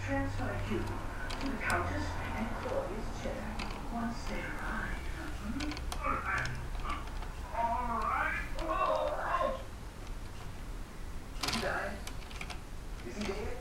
transfer you to the Countess and Claudia's chair once they arrive. All right. Is he dying? Is he dead?